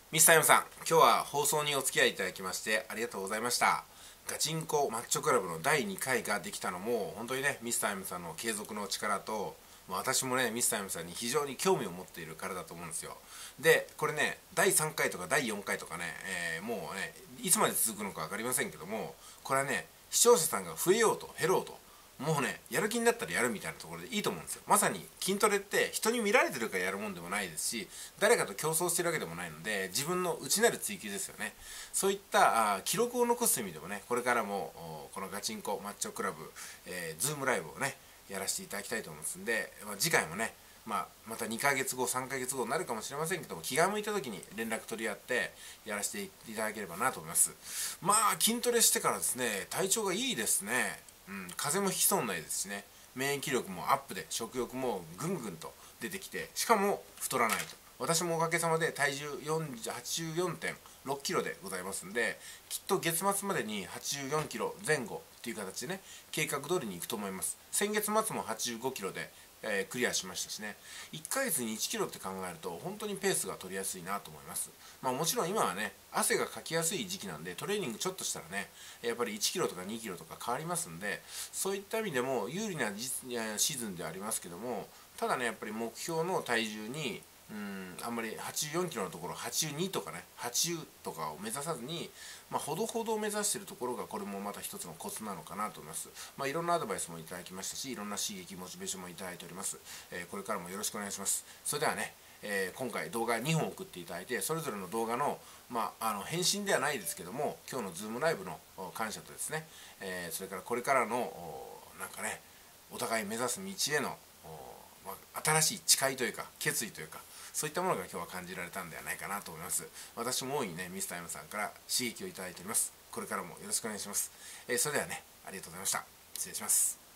ミスター M さん、今日は放送にお付き合いいただきましてありがとうございました。ガチンコマッチョクラブの第2回ができたのも本当にね、ミスター M さんの継続の力と、私もね、ミスター M さんに非常に興味を持っているからだと思うんですよ。で、これね、第3回とか第4回とかね、もうね、いつまで続くのか分かりませんけども、これはね、視聴者さんが増えようと減ろうと、もうね、やる気になったらやるみたいなところでいいと思うんですよ。まさに筋トレって人に見られてるからやるもんでもないですし、誰かと競争してるわけでもないので、自分の内なる追求ですよね。そういった記録を残す意味でもね、これからもこのガチンコマッチョクラブ、ズームライブをね、やらせていただきたいと思いますんで、次回もね、また2ヶ月後、3ヶ月後になるかもしれませんけども、気が向いた時に連絡取り合ってやらせていただければなと思います。筋トレしてからですね、体調がいいですね。風邪もひきそうにないですしね、免疫力もアップで食欲もぐんぐんと出てきて、しかも太らないと。私もおかげさまで体重84.6キロでございますんで、きっと月末までに84キロ前後っていう形でね、計画通りにいくと思います。先月末も85キロでクリアしましたしね、1ヶ月に1キロって考えると本当にペースが取りやすいなと思います。もちろん今はね、汗がかきやすい時期なんで、トレーニングちょっとしたらね、やっぱり1キロとか2キロとか変わりますんで、そういった意味でも有利なシーズンではありますけども、ただね、やっぱり目標の体重にあんまり84キロのところ82とかね、80とかを目指さずに、ほどほどを目指しているところが、これもまた一つのコツなのかなと思います。いろんなアドバイスもいただきましたし、いろんな刺激モチベーションもいただいております。これからもよろしくお願いします。それではね、今回動画2本送っていただいて、それぞれの動画の、返信ではないですけども、今日のズームライブの感謝とですね、それからこれからのなんかね、お互い目指す道への新しい誓いというか決意というか、そういったものが今日は感じられたんではないかなと思います。私も大いにね、ミスター M さんから刺激をいただいております。これからもよろしくお願いします。それではね、ありがとうございました。失礼します。